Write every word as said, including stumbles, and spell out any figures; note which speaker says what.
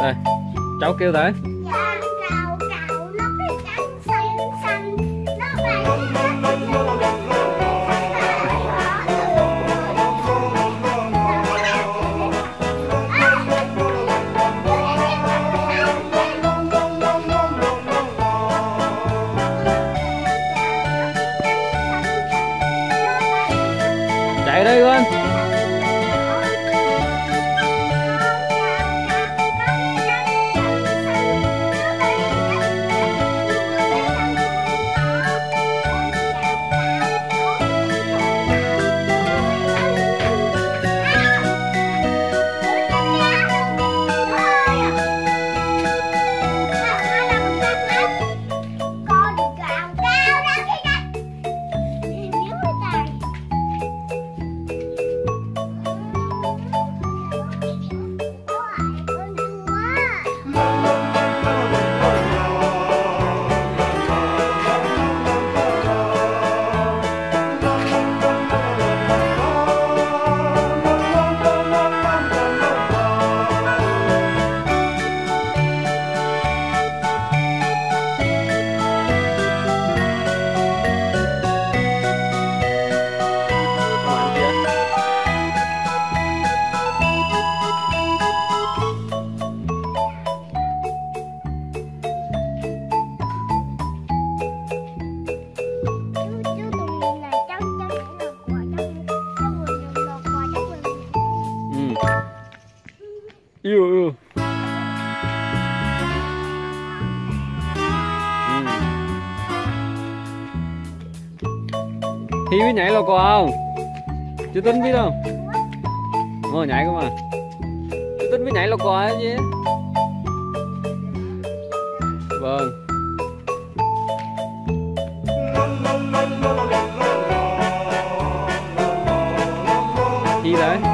Speaker 1: Đây, cháu kêu tới.
Speaker 2: Dạ, cào cào nó cái cánh xanh xanh nó bay
Speaker 1: chạy đây con. Yêu yêu. Ừ. Thi biết nhảy lò cò không? Chú Tính biết không? Ngồi nhảy không à? Chú Tính biết nhảy lò cò chứ? Vâng. Thi đấy.